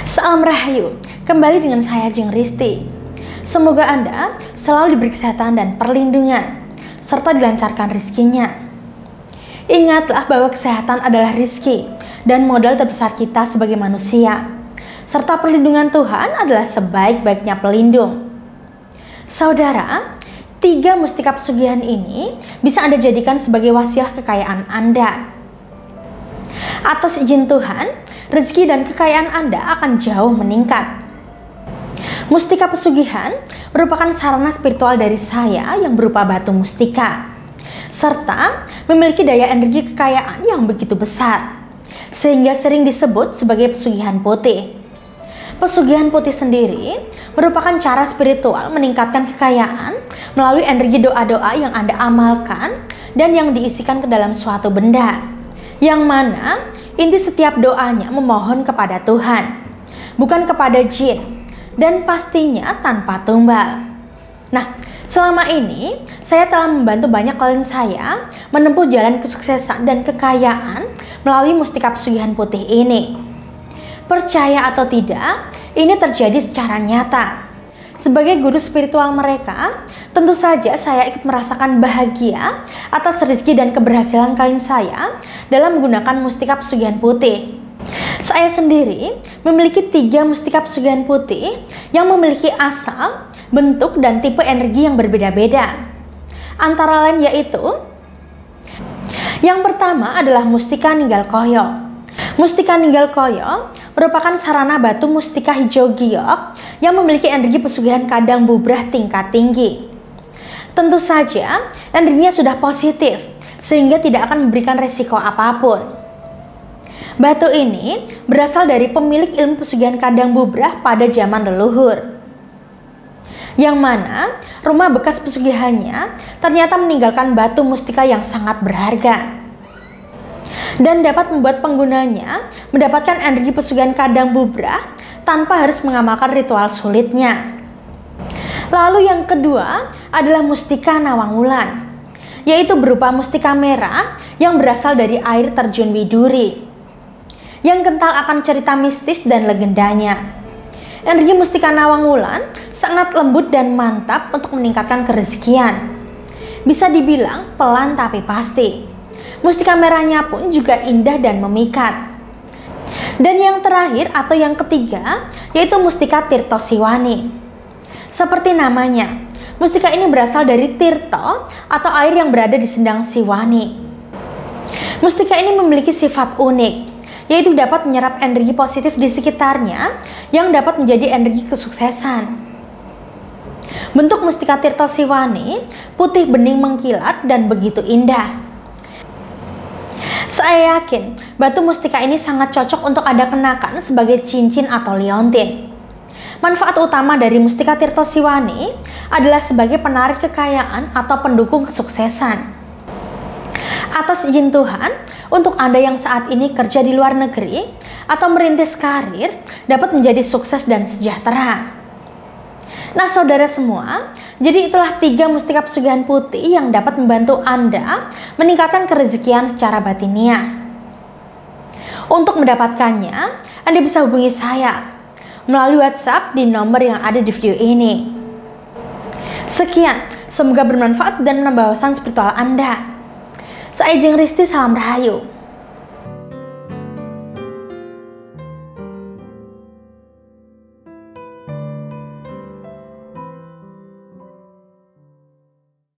Salam Rahayu, kembali dengan saya Jeng Risti. Semoga Anda selalu diberi kesehatan dan perlindungan, serta dilancarkan rezekinya. Ingatlah bahwa kesehatan adalah rezeki dan modal terbesar kita sebagai manusia, serta perlindungan Tuhan adalah sebaik-baiknya pelindung. Saudara, 3 mustika pesugihan ini bisa Anda jadikan sebagai wasilah kekayaan Anda. Atas izin Tuhan, rezeki dan kekayaan Anda akan jauh meningkat. Mustika pesugihan merupakan sarana spiritual dari saya yang berupa batu mustika, serta memiliki daya energi kekayaan yang begitu besar, sehingga sering disebut sebagai pesugihan putih. Pesugihan putih sendiri merupakan cara spiritual meningkatkan kekayaan melalui energi doa-doa yang Anda amalkan dan yang diisikan ke dalam suatu benda, yang mana inti setiap doanya memohon kepada Tuhan, bukan kepada jin, dan pastinya tanpa tumbal. Nah, selama ini saya telah membantu banyak klien saya menempuh jalan kesuksesan dan kekayaan melalui mustika pesugihan putih ini. Percaya atau tidak, ini terjadi secara nyata. Sebagai guru spiritual mereka, tentu saja saya ikut merasakan bahagia atas rezeki dan keberhasilan klien saya dalam menggunakan mustika pesugihan putih. Saya sendiri memiliki 3 mustika pesugihan putih yang memiliki asal, bentuk, dan tipe energi yang berbeda-beda. Antara lain yaitu, yang pertama adalah mustika ninggal koyo. Mustika ninggal koyo merupakan sarana batu mustika hijau giok yang memiliki energi pesugihan kadang bubrah tingkat tinggi. Tentu saja energinya sudah positif sehingga tidak akan memberikan resiko apapun. Batu ini berasal dari pemilik ilmu pesugihan kadang bubrah pada zaman leluhur, yang mana rumah bekas pesugihannya ternyata meninggalkan batu mustika yang sangat berharga dan dapat membuat penggunanya mendapatkan energi pesugihan kadang bubrah tanpa harus mengamalkan ritual sulitnya. Lalu yang kedua adalah mustika nawang wulan, yaitu berupa mustika merah yang berasal dari air terjun Widuri, yang kental akan cerita mistis dan legendanya. Energi mustika nawang wulan sangat lembut dan mantap untuk meningkatkan kerezekian. Bisa dibilang pelan tapi pasti. Mustika merahnya pun juga indah dan memikat. Dan yang terakhir atau yang ketiga yaitu mustika Tirto Siwani. Seperti namanya, mustika ini berasal dari Tirto atau air yang berada di sendang Siwani. Mustika ini memiliki sifat unik, yaitu dapat menyerap energi positif di sekitarnya yang dapat menjadi energi kesuksesan. Bentuk mustika Tirto Siwani putih bening mengkilat dan begitu indah. Saya yakin batu mustika ini sangat cocok untuk Anda kenakan sebagai cincin atau liontin. Manfaat utama dari mustika Tirto Siwani adalah sebagai penarik kekayaan atau pendukung kesuksesan. Atas izin Tuhan, untuk Anda yang saat ini kerja di luar negeri atau merintis karir dapat menjadi sukses dan sejahtera. Nah saudara semua, jadi itulah 3 mustika pesugihan putih yang dapat membantu Anda meningkatkan kerezekian secara batiniah. Untuk mendapatkannya, Anda bisa hubungi saya melalui WhatsApp di nomor yang ada di video ini. Sekian, semoga bermanfaat dan menambah wawasan spiritual Anda. Saya Jeng Risti, salam Rahayu.